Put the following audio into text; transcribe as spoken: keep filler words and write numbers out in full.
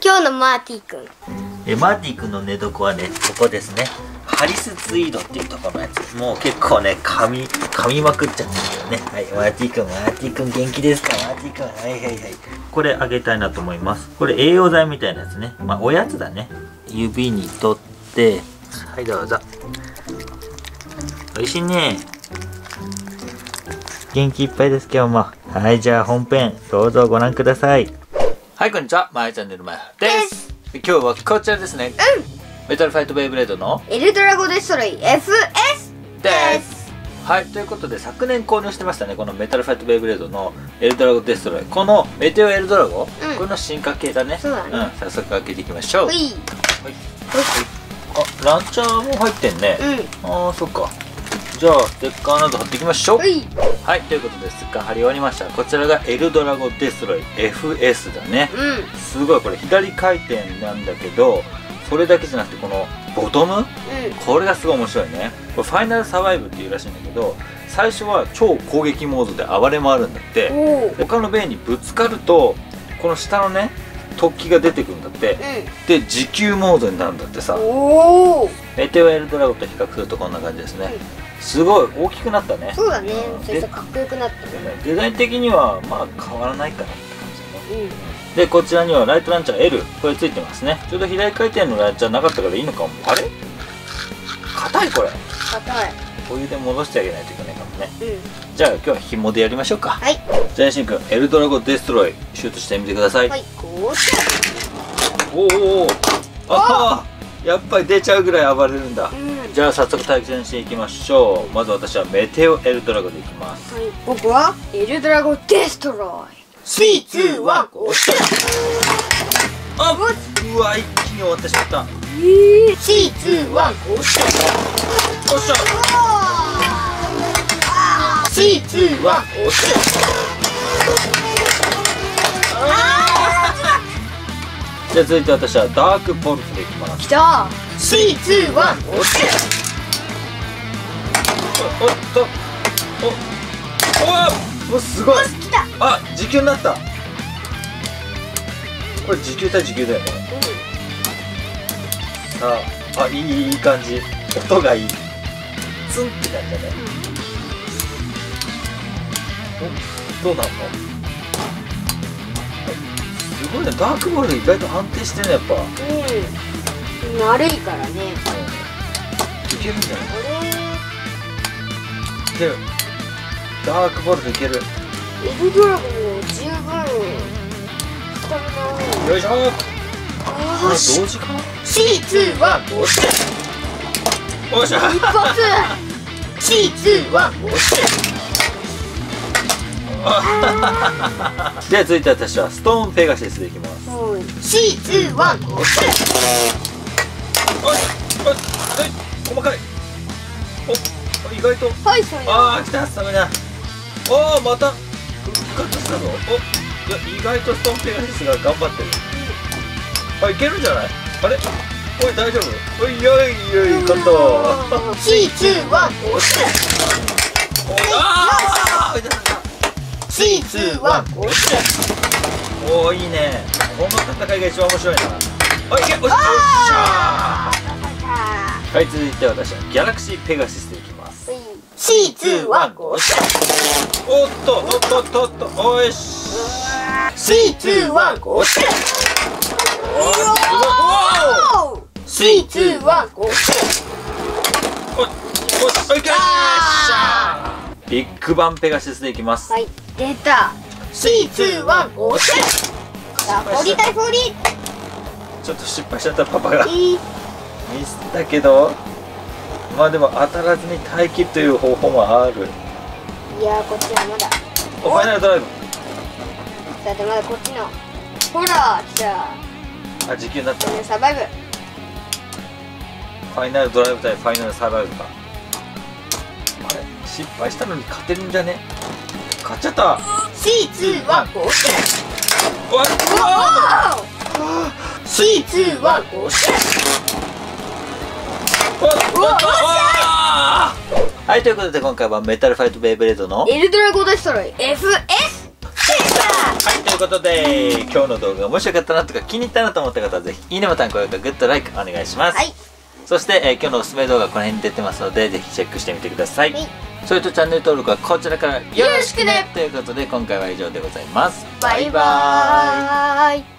今日のマーティくん。 えマーティ君の寝床はね、ここですね。ハリスツイードっていうところのやつ。もう結構ね、噛み、噛みまくっちゃってるけどね。はい、マーティ君、マーティ君元気ですか？マーティ君。はいはいはい。これあげたいなと思います。これ栄養剤みたいなやつね。まあ、おやつだね。指に取って、はい、どうぞ。おいしいね。元気いっぱいです、今日も。はい、じゃあ本編、どうぞご覧ください。はい、こんにちは。マイチャンネルマイです。今日はこちらですね。 うん。 メタルファイトベイブレードのエルドラゴデストロイ エフエス です。 はい、ということで昨年購入してましたね、このメタルファイトベイブレードのエルドラゴデストロイ。このメテオエルドラゴ、うん、これの進化系だね。 そうだね。 うん、早速開けていきましょう。はい。はい。あ、ランチャーも入ってんね。うん。ああ、そっか。じゃあ、ステッカーなど貼っていきましょう。はい。はい、ということでステッカー貼り終わりました。こちらがエルドラゴデストロイ エフエス だね。うん。すごい、これ左回転なんだけど、それだけじゃなくてこのボトム、うん、これがすごい面白いね。これファイナルサバイブっていうらしいんだけど、最初は超攻撃モードで暴れ回るんだって。他のベイにぶつかるとこの下のね突起が出てくるんだって、うん、で持久モードになるんだってさ。メテオエルドラゴと比較するとこんな感じですね。うん、すごい大きくなったね。 そうだね。それとかっこよくなったね。 デザイン的にはまあ変わらないかなって感じだね。うん、でこちらにはライトランチャー エル これついてますね。ちょうど左回転のランチャーなかったからいいのかも。あれ硬いこれ。 硬い。 お湯で戻してあげないといけないかもね。うん、じゃあ今日は紐でやりましょうか。はい。じゃあしんくんエルドラゴデストロイシュートしてみてください。はい。こうしておお、ああやっぱり出ちゃうぐらい暴れるんだ。うん、じゃあ早速対戦していきましょう。まず私はメテオエルドラゴでいきます。はい。 僕はエルドラゴデストロイスリー、ツー、ワン、ゴーシュあっうわ一気に終わってしまった。 えー、スリー、ツー、ワン、ゴーシュよっしゃスリー、ツー、ワン、ゴーシュじゃあ続いて私はダークボルトでいきます。 きたスリー、ツー、ワン、ゴーシュおっとおおおすごい。あ、時給になった。これ時給対時給だよね。うん、さあ、あ、いいいい感じ。音がいい。ツンって感じだね。お、どうなんの？すごいね。ダークボール意外と安定してるねやっぱ。 うん。丸いからね。 うん、いけるんじゃない？いける。ダークボールでいける。 エルドラゴも十分スタミナ。 よいしょー。これ同時かな？ スリー、ツー、ワン、ゴーシュよっしゃ一発スリー、ツー、ワン、ゴーシュでは続いて私はストーンペガシスでいきます。 スリー、ツー、ワン、ゴーシュおいおいおい細かい。お意外とはいそれああ来たスタミナ。おおまた復活したぞ。おいや意外とストーンペガシスが頑張ってる。あいけるんじゃない？あれおい大丈夫？おいよいよい勝ったスリー、ツー、ワン、ゴーシュああスリー、ツー、ワン、ゴーシュおおいいね。この戦いが一番面白いな。あいけおしよっしゃー。はい続いて私はギャラクシーペガシスでいきます。 スリー、ツー、ワン、ゴーシュおっとおっとおっとおっとおいしスリー、ツー、ワン、ゴーシュスリー、ツー、ワン、ゴーシュおっおっいけーしゃー。ビッグバンペガシスでいきます。 はい出たスリー、ツー、ワン、ゴーシュさあフォーリー対フォーリー。 ちょっと失敗しちゃったパパがミスったけどまあでも当たらずに耐え切るという方法もある。 いやこっちはまだおファイナルドライブ。 だってまだこっちのほら来た。 あ時給になった。 サバイブファイナルドライブ対ファイナルサバイブか。あれ失敗したのに勝てるんじゃね？勝っちゃった。 スリー、ツー、ワン、ゴーシュおいスリー、ツー、ワン、ゴーシュはいということで今回はメタルファイトベイブレードのエルドラゴデストロイ エフエス でした。 はい、ということで今日の動画面白かったなとか気に入ったなと思った方はぜひいいねボタン、高評価、グッド、ライクお願いします。はい、そして、えー、今日のおすすめ動画この辺に出てますのでぜひチェックしてみてください。はい、それとチャンネル登録はこちらからよろしくねということで今回は以上でございます。バイバーイ。